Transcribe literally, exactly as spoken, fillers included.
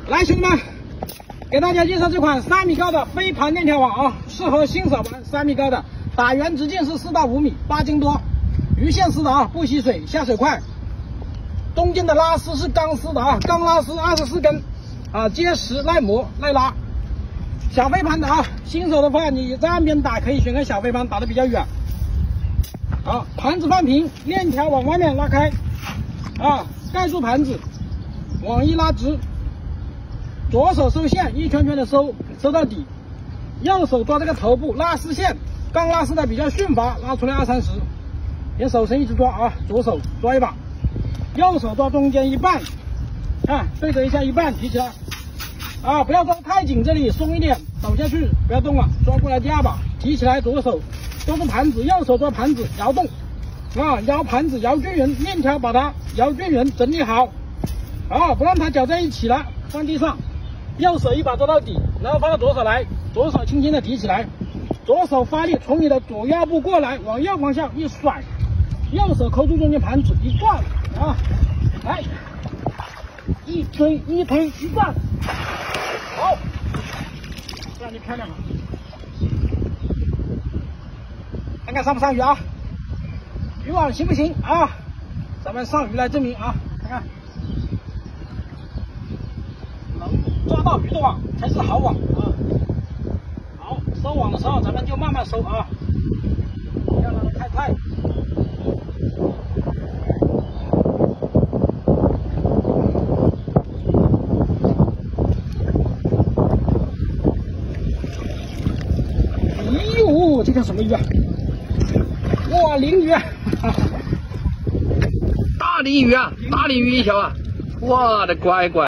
来，兄弟们，给大家介绍这款三米高的飞盘链条网啊，适合新手玩。三米高的，打圆直径是四到五米，八斤多，鱼线丝的啊，不吸水，下水快。中间的拉丝是钢丝的啊，钢拉丝二十四根啊，结实耐磨耐拉。小飞盘的啊，新手的话你在岸边打可以选个小飞盘，打得比较远。好，盘子放平，链条往外面拉开啊，盖住盘子，网一拉直。左手收线，一圈圈的收，收到底。右手抓这个头部拉丝线，钢拉丝的比较迅滑，拉出来二三十。连手绳一直抓啊，左手抓一把，右手抓中间一半，看对折一下一半，提起来啊，不要抓太紧，这里松一点，倒下去不要动了，抓过来第二把，提起来，左手抓住盘子，右手抓盘子，摇动啊，摇盘子摇均匀，链条把它摇均匀，整理好，啊，不让它搅在一起了，放地上。右手一把抓到底，然后放到左手来，左手轻轻的提起来，左手发力从你的左腰部过来，往右方向一甩，右手扣住中间盘子一转啊，来，一推一推一转，好，这样就漂亮了。看看上不上鱼啊？渔网行不行啊？咱们上鱼来证明啊！看看。抓到鱼的网才是好网啊！好，收网的时候咱们就慢慢收啊，不要让它太快。哎呦，这叫什么鱼啊？哇，鲮鱼啊！大鲤鱼啊，大鲤鱼一条啊！我的乖乖。